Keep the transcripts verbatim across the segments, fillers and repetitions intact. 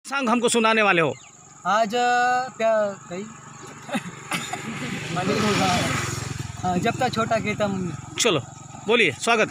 Song हमको सुनाने वाले हो? आज क्या कही मालिक होगा। हाँ, जब तक छोटा कहता मम्मी। चलो बोलिए, स्वागत।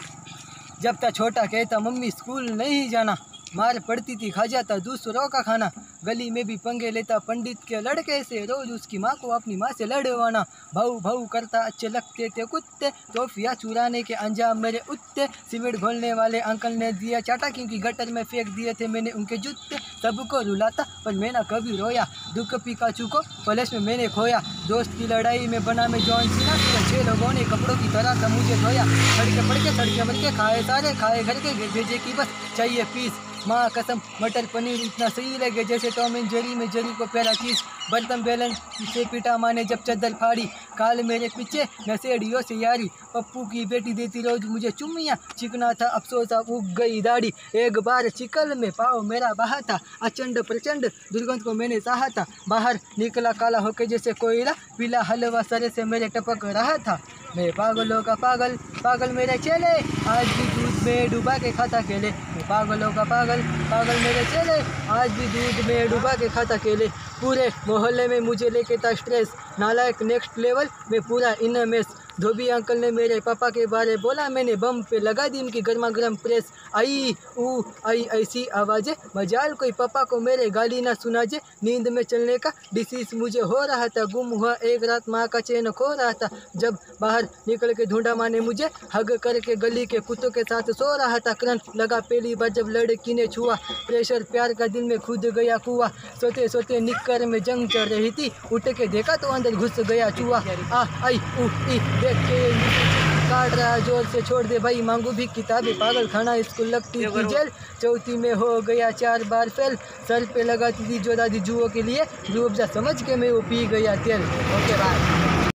जब तक छोटा कहता मम्मी स्कूल नहीं जाना, मार पड़ती थी खा जाता दूसरों का खाना, गली में भी पंगे लेता पंडित के लड़के से, रोज उसकी माँ को अपनी माँ से लड़वाना, भाऊ भाऊ करता अच्छे लगते थे कुत्ते, टॉफियाँ चुराने के अंजाम मेरे उत्ते, सीमेंट घोलने वाले अंकल ने दिया चाटा क्योंकि गटर में फेंक दिए थे मैंने उनके जूते, सबको रुलाता पर मैं ना कभी रोया, दुख पिकाचू को पुलिस में मैंने खोया, दोस्त की लड़ाई में बना मैं जॉन सीना, छह लोगों ने कपड़ों की तरह था मुझे धोया, सड़के पड़के सड़के मर के खाए सारे खाए घर के भेजे की बस चाहिए पीस, माँ कसम मटर पनीर इतना सही लगे जैसे टॉम एंड जेरी में जेरी को प्यारा चीज, बर्तन बेलन से पिटा माने जब चद्दर फाड़ी, काल मेरे पीछे नशेड़ियों से यारी, पप्पू की बेटी देती रोज मुझे चुम्मियाँ, चिकना था अफसोस अब उग गई दाढ़ी, एक बार चिकल में पाँव मेरा बहा था, अचंड प्रचंड दुर्गंध को मैंने चाहा था, बाहर निकला काला होके जैसे कोयला, पीला हलवा सरे से मेरे टपक रहा था, मैं पागलों का पागल पागल मेरे चेले, आज भी दूध में डुबा के खाता केले, मैं पागलों का पागल पागल मेरे चेले, आज भी दूध में डुबा के खाता केले, पूरे मोहल्ले में मुझे लेके था स्ट्रेस, नालायक नेक्स्ट लेवल में पूरा इन मेस, धोबी अंकल ने मेरे पापा के बारे बोला, मैंने बम पे लगा दी उनकी गर्मा गर्म प्रेस, आई ऊ आई ऐसी आवाज़ें, मजाल कोई पापा को मेरे गाली ना सुना जे, नींद में चलने का डिसीज मुझे हो रहा था, गुम हुआ एक रात माँ का चैन खो रहा था, जब बाहर निकल के ढूंढा माँ ने मुझे, हग करके गली के कुत्तों के साथ सो रहा था, करंट लगा पहली बार जब लड़की ने छुआ, प्रेशर प्यार का दिल में खुद गया कुआ, सोते सोते निक्कर में जंग चढ़ रही थी, उठ के देखा तो अंदर घुस गया चूहा, आ आई ऊ ई देख के काट रहा जोर से, छोड़ दे भाई मांगू भी किताबें, पागल खाना स्कूल लगती थी जेल, चौथी में हो गया चार बार फेल, सर पे लगाती थी जो दादी जुओं के लिए, रूअफ़ज़ा समझ के मैं वो पी गया तेल। Okay bye.